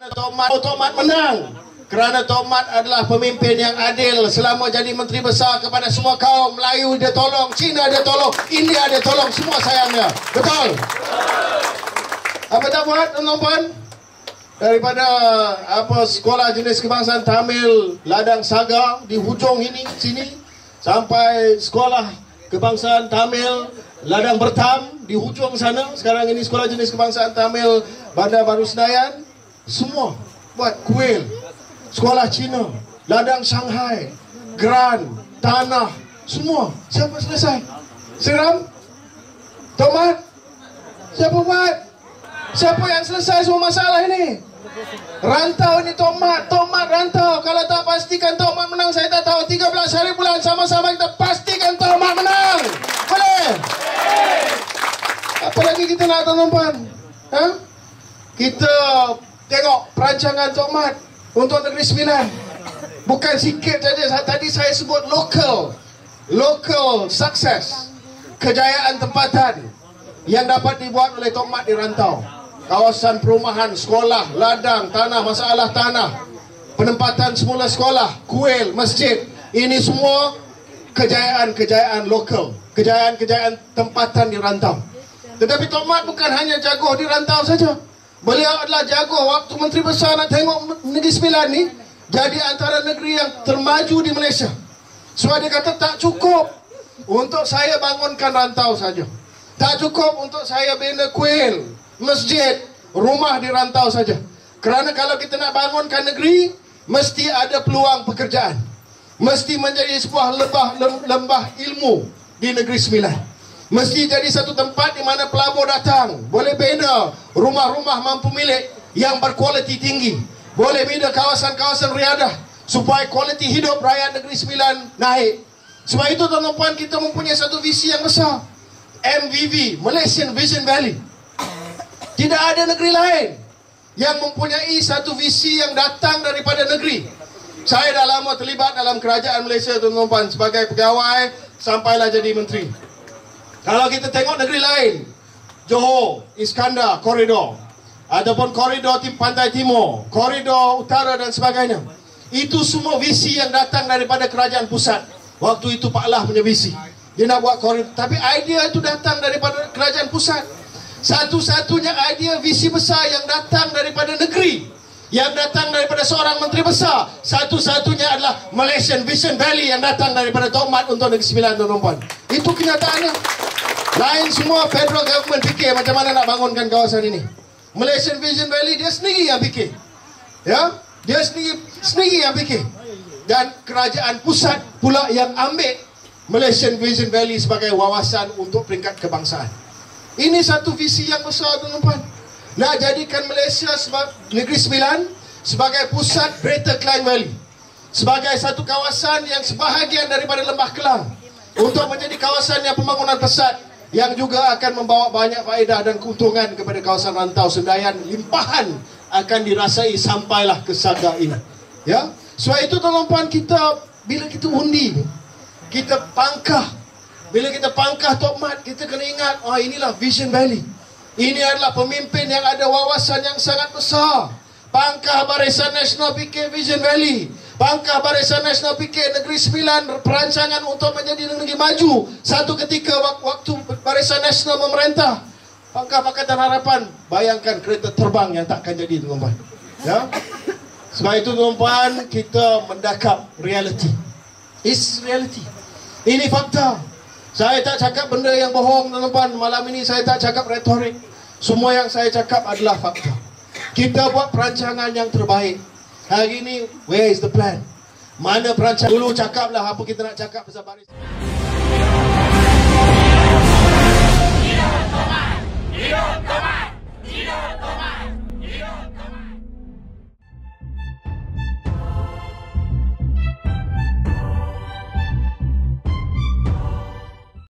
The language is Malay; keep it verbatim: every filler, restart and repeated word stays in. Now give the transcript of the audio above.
Tok Mat, Tok Mat menang. Kerana Tok Mat adalah pemimpin yang adil selama jadi Menteri Besar kepada semua kaum. Melayu dia tolong, Cina dia tolong, India dia tolong, semua sayang dia. Betul? Apa tak buat tuan-tuan? Daripada apa sekolah jenis kebangsaan Tamil Ladang Saga di hujung ini sini sampai sekolah kebangsaan Tamil Ladang Bertam di hujung sana, sekarang ini sekolah jenis kebangsaan Tamil Bandar Baru Senayan, semua buat kuil. Sekolah Cina, ladang Shanghai, Grand, tanah, semua. Siapa selesai? Seram? Tok Mat? Siapa buat? Siapa yang selesai semua masalah ini? Rantau ini Tok Mat, Tok Mat rantau. Kalau tak pastikan Tok Mat menang, saya tak tahu. tiga belas hari bulan sama-sama kita pastikan Tok Mat menang. Boleh? Apa lagi kita nak tuan-tuan? Ha? Kita tengok perancangan Tok Mat untuk Negeri Sembilan. Bukan sikit saja. Tadi saya sebut local Local success, kejayaan tempatan yang dapat dibuat oleh Tok Mat di rantau. Kawasan perumahan, sekolah, ladang, tanah, masalah tanah, penempatan semula sekolah, kuil, masjid. Ini semua kejayaan-kejayaan lokal, kejayaan-kejayaan tempatan di rantau. Tetapi Tok Mat bukan hanya jago di rantau saja. Beliau adalah jago waktu Menteri Besar nak tengok Negeri Sembilan ni jadi antara negeri yang termaju di Malaysia. Sebab dia kata tak cukup untuk saya bangunkan rantau saja. Tak cukup untuk saya bina kuil, masjid, rumah di rantau saja. Kerana kalau kita nak bangunkan negeri, mesti ada peluang pekerjaan. Mesti menjadi sebuah lembah, lembah ilmu di Negeri Sembilan. Mesti jadi satu tempat di mana pelabur datang, boleh bina rumah-rumah mampu milik yang berkualiti tinggi, boleh bina kawasan-kawasan riadah supaya kualiti hidup rakyat Negeri Sembilan naik. Sebab itu tuan-tuan, kita mempunyai satu visi yang besar, M V V, Malaysian Vision Valley. Tidak ada negeri lain yang mempunyai satu visi yang datang daripada negeri. Saya dah lama terlibat dalam kerajaan Malaysia tuan-tuan, sebagai pegawai sampailah jadi menteri. Kalau kita tengok negeri lain, Johor, Iskandar, koridor, ataupun koridor Pantai Timur, koridor utara dan sebagainya, itu semua visi yang datang daripada kerajaan pusat. Waktu itu Pak Lah punya visi, dia nak buat koridor, tapi idea itu datang daripada kerajaan pusat. Satu-satunya idea visi besar yang datang daripada negeri, yang datang daripada seorang menteri besar, satu-satunya adalah Malaysian Vision Valley yang datang daripada Tok Mat untuk Negeri Sembilan tuan-tuan. Itu kenyataannya. Lain semua federal government fikir macam mana nak bangunkan kawasan ini. Malaysian Vision Valley dia sendiri yang fikir. Ya, dia sendiri sendiri yang fikir. Dan kerajaan pusat pula yang ambil Malaysian Vision Valley sebagai wawasan untuk peringkat kebangsaan. Ini satu visi yang besar tuan-tuan. Nak jadikan Malaysia sebagai Negeri Sembilan sebagai pusat Greater Klang Valley, sebagai satu kawasan yang sebahagian daripada Lembah Kelang, untuk menjadi kawasan yang pembangunan pesat yang juga akan membawa banyak faedah dan keuntungan kepada kawasan rantau Sendayan. Limpahan akan dirasai sampailah ke Saga ini. Ya, sebab itu tuan-tuan, kita bila kita undi, kita pangkah, bila kita pangkah Tok Mat, kita kena ingat, oh inilah Vision Valley. Ini adalah pemimpin yang ada wawasan yang sangat besar. Pangkah Barisan Nasional fikir Vision Valley, Pangkah Barisan Nasional fikir Negeri Sembilan, perancangan untuk menjadi negeri maju. Satu ketika waktu Barisan Nasional memerintah, Pangkah Pakatan Harapan, bayangkan kereta terbang yang takkan jadi tuan-tuan. Ya? Sebab itu tuan-tuan, kita mendakap reality. It's reality. Ini fakta. Saya tak cakap benda yang bohong tuan-tuan. Malam ini saya tak cakap retorik. Semua yang saya cakap adalah fakta. Kita buat perancangan yang terbaik. Hari ini, where is the plan? Mana perancangan? Dulu cakaplah apa kita nak cakap pasal barisan.